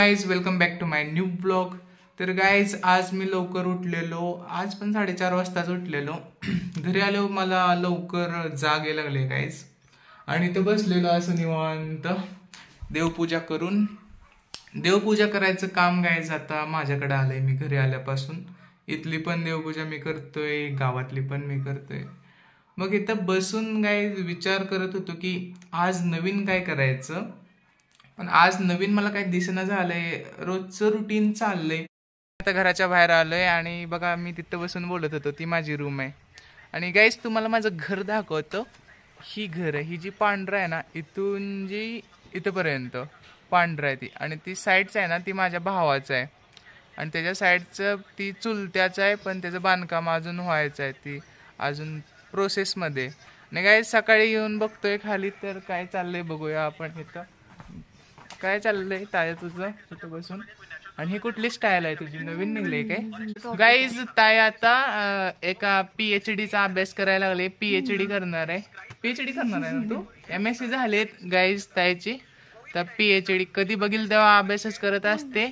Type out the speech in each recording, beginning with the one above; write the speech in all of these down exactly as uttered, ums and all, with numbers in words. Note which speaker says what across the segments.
Speaker 1: Guys welcome back to my new blog. तर guys आज मी लवकर उठलेलो, आज पण साडेचार वाजताच उठलेलो. घरी आलो मला लवकर जाग यायला लागले गाइज, आणि इथं बसलेलो असं निवांत देवपूजा करून. देवपूजा करायचं काम गाइज आता माझ्याकडे आलंय. मी घरी आल्यापासून इथली पण देवपूजा मी करतोय, गावातली पण मी करतोय. मग इथं बसून गाइज विचार करत होतो की आज नवीन काय करायचं. पण आज नवीन मला काही दिसेना झालंय, रोजचं रुटीन चाललंय. आता घराच्या बाहेर आलोय आणि बघा मी तिथं बसून बोलत होतो, ती माझी रूम आहे. आणि गाईस तुम्हाला माझं घर दाखवतो. ही घर आहे, ही जी पांढरं आहे ना, इथून जी इथंपर्यंत पांढरं आहे ती, आणि ती साईडचं आहे ना ती माझ्या भावाचं आहे, आणि त्याच्या साईडचं ती चुलत्याचं आहे, पण त्याचं बांधकाम अजून व्हायचं आहे, ती अजून प्रोसेसमध्ये. आणि गाईस सकाळी येऊन बघतोय खाली तर काय चाललंय बघूया आपण. इथं काय चाललंय ताया तुझं तिथं बसून. आणि ही कुठली स्टाईल आहे तुझी, नवीन निघले काय गाईज? ताई आता एका पीएच डीचा अभ्यास करायला लागले, पीएच डी करणार आहे. पीएच डी करणार आहे ना तू? एम एस सी झालेत गाईज ताईची. तर पीएच डी कधी बघील तेव्हा अभ्यासच करत असते,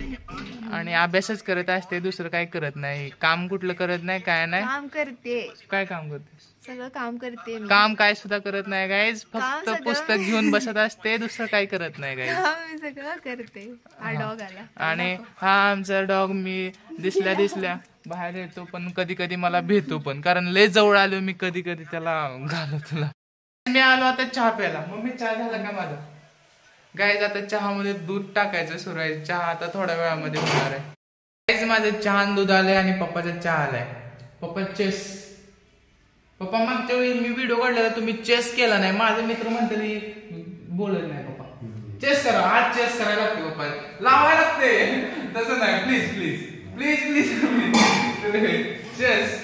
Speaker 1: आणि अभ्यासच करत असते, दुसरं काय करत नाही. काम कुठलं करत नाही, काय नाही.
Speaker 2: काम करते.
Speaker 1: काय काम करते?
Speaker 2: सगळं काम करते.
Speaker 1: काम काय सुद्धा करत नाही गाईज, फक्त पुस्तक घेऊन बसत असते, दुसरं काय करत नाही गाईज.
Speaker 2: मी सगळं करते. हा डॉग आला.
Speaker 1: आणि हा आमचा डॉग मी दिसल्या दिसल्या बाहेर येतो, पण कधी कधी मला भेटतो पण, कारण लय जवळ आलो मी कधी कधी त्याला घालो तुला. मी आलो आता चहा प्यायला. मग मी चहा झाला का माझा गाईज? आता चहामध्ये दूध टाकायचं सुरू आहे. चहा आता थोड्या वेळामध्ये होणार आहे गाईज. माझं चहा दूध आलंय आणि पप्पाचा चहा आलाय. पप्पा चेस, पप्पा मागच्या वेळी मी व्हिडिओ काढलेला तुम्ही चेस केला नाही. माझे मित्र म्हणते बोलत नाही पप्पा चेस करा, आज चेस करायला लागते पप्पा, लावायला लागते. तसं नाही, प्लीज प्लीज प्लीज प्लीज चेस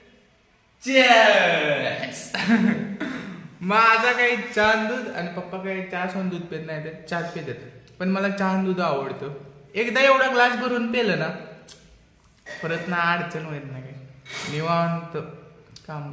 Speaker 1: चेस. माझा काही चहा दूध, आणि पप्पा काही चहा सोन दूध पेत नाही, ते चहा पेतात, पण मला चहा दूध आवडतं. एकदा एवढा ग्लास भरून पेलं ना परत ना अडचण होत नाही, निवांत काम.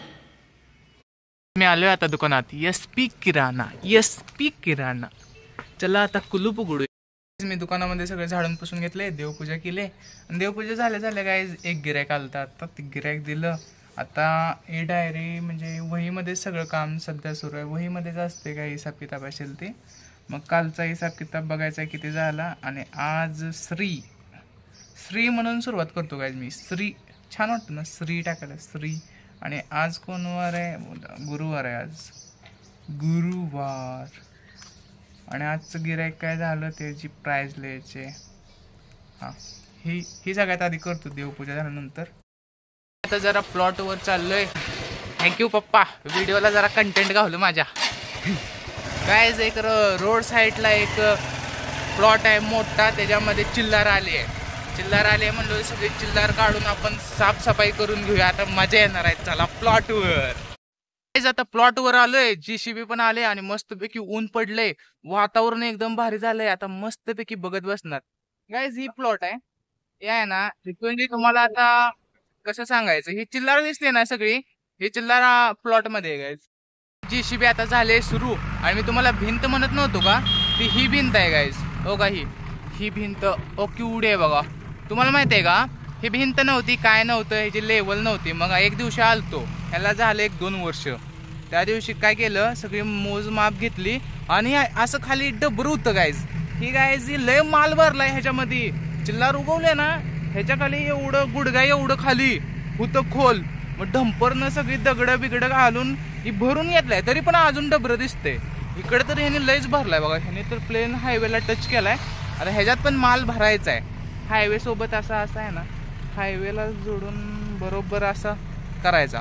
Speaker 1: मी आलोय आता दुकानात, एस पी किराणा, एस पी किराणा. चला आता कुलूप उघडू. मी दुकानामध्ये सगळे झाडून पुसून घेतले, देवपूजा केली, आणि देवपूजा झाल्या झाल्या काय एक गिरायक आलता. आता ते गिरायक दिलं. आता ए डायरी म्हणजे वहीमध्ये सगळं काम सध्या सुरू आहे, वहीमध्येच असते काय हिसाब किताब असेल ते. मग कालचा हिसाब किताब बघायचा किती झाला. आणि आज श्री श्री म्हणून सुरुवात करतो काय मी. श्री छान वाटतं ना श्री टाकायला, श्री. आणि आज कोण वार आहे? गुरुवार आहे आज, गुरुवार. आणि आजचं गिरायक काय झालं त्याची प्राईज लिहायचे. हां, ही ही सगळ्यात आधी करतो देवपूजा झाल्यानंतर. आता जरा प्लॉटवर चाललोय. थँक्यू पप्पा, व्हिडिओला जरा कंटेंट घालू माझ्या. काय एक रोड साईडला एक प्लॉट आहे मोठा, त्याच्यामध्ये चिल्लार आली आहे. चिल्लार आले म्हणलो सगळे चिल्लार काढून आपण साफसफाई करून घेऊया. आता मजा येणार आहे. चला प्लॉटवर. आता प्लॉटवर आलोय, जीसीबी पण आले, आणि मस्तपैकी ऊन पडलंय, वातावरण एकदम भारी झालंय. आता मस्तपैकी बघत बसणार. गाईज ही प्लॉट आहे, हे आहे ना म्हणजे तुम्हाला आता कसं सांगायचं. ही चिल्लार दिसते ना सगळी, ही चिल्लार प्लॉट मध्ये आहे गाईज. जीसीबी आता झाले सुरू. आणि मी तुम्हाला भिंत म्हणत नव्हतो का, ती ही भिंत आहे गाईज. हो का, ही ही भिंत ओ केवढी आहे बघा. तुम्हाला माहिती आहे का, ही भिंत नव्हती, काय नव्हतं, ह्याची लेवल नव्हती. मग एक दिवशी आलतो, ह्याला झालं एक दोन वर्ष. त्या दिवशी काय केलं, सगळी मोजमाप घेतली, आणि असं खाली डबर होतं गाईज. ही गाईज ही लय माल भरलाय ह्याच्यामध्ये. चिल्लार उगवले ना, ह्याच्या खाली एवढं गुडगा एवढं खाली होतं खोल. मग ढंपरनं सगळी दगडं बिगडं घालून ही भरून घेतलाय, तरी पण अजून डबरं दिसते. इकडे तर ह्याने लयच भरलाय बघा. ह्याने तर प्लेन हायवेला टच केलाय. आता ह्याच्यात पण माल भरायचा आहे. हायवे सोबत असा असा आहे ना, हायवेला जोडून बरोबर असा करायचा.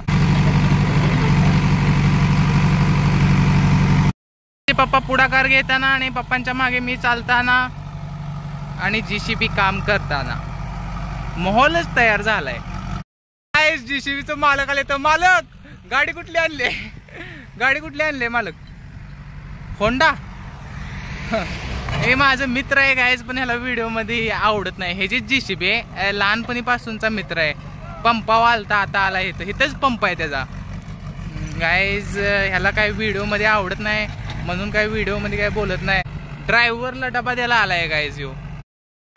Speaker 1: पप्पा पुढाकार घेताना, आणि पप्पांच्या मागे मी चालताना, आणि जीसीबी काम करताना माहोलच तयार झालाय. काय जीसीबीचं मालक आले तर, मालक गाडी कुठली आणली? गाडी कुठली आणली मालक? होंडा. हे माझं मित्र आहे गायज, पण ह्याला व्हिडिओ मध्ये आवडत नाही. ह्याची जीसीबी आहे, लहानपणीपासूनचा मित्र आहे. पंपावा आलता, आता आला इथं, इथंच पंप आहे त्याचा गायज. ह्याला काय व्हिडिओ मध्ये आवडत नाही, म्हणून काय व्हिडिओ मध्ये काय बोलत नाही. ड्रायव्हरला डबा द्यायला आलाय गायज. यो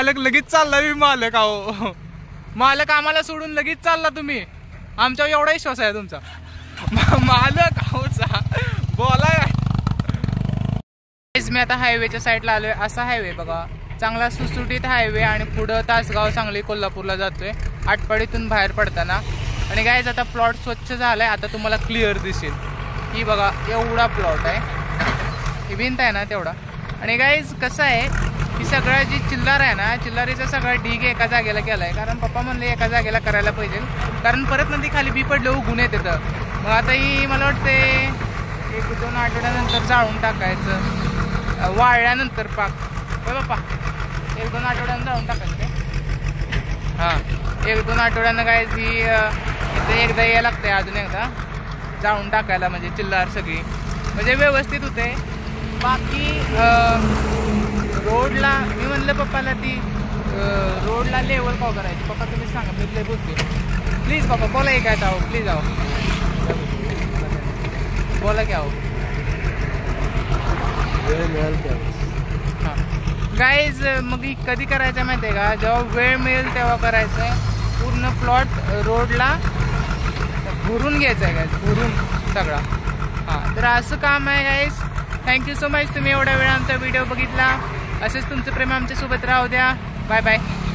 Speaker 1: मालक लगेच चालला मी मालक अहो मालक आम्हाला सोडून लगेच चालला तुम्ही आमच्यावर एवढा विश्वास आहे तुमचा मालक अहोचा बोला मी आता हायवेच्या साईडला आलोय असा हायवे बघा चांगला सुटसुटीत हायवे आणि पुढं तासगाव सांगली कोल्हापूरला जातोय आटपाडीतून बाहेर पडताना आणि गाईज आता प्लॉट स्वच्छ झालाय आता तुम्हाला क्लिअर दिसेल ही बघा एवढा प्लॉट आहे ही भिंत आहे ना तेवढा आणि गाईज कसं आहे ही सगळं जी चिल्लार आहे ना चिल्लारीचा सगळा ढीग एका जागेला केलाय कारण पप्पा म्हणले एका जागेला करायला पाहिजे कारण परत नंतर खाली बी पडलं उगून येते तर मग आता ही मला वाटते एक दोन आठवड्यानंतर जाळून टाकायचं वाळल्यानंतर पाक होय बाप्पा एक दोन आठवड्यानं जाळून टाकायचं काय हां एक दोन आठवड्यानं काय ही इथे एकदा यायला लागतंय अजून एकदा जाळून टाकायला म्हणजे चिल्लार सगळी म्हणजे व्यवस्थित होते बाकी रोडला मी म्हणलं पप्पाला ती रोडला लेवल का करायची पप्पा तुम्ही सांगा मी लय बोलते प्लीज पप्पा बोला एक काय आहो प्लीज आहो बोला की आहो हां गाईज मग कधी करायचं माहिती आहे का जेव्हा वेळ मिळेल तेव्हा करायचं आहे पूर्ण प्लॉट रोडला भरून घ्यायचं आहे गाईज भरून सगळा हां तर असं काम आहे गाईज थँक्यू सो मच तुम्ही एवढा वेळ आमचा व्हिडिओ बघितला असेच तुमचं प्रेम आमच्यासोबत राहू द्या बाय बाय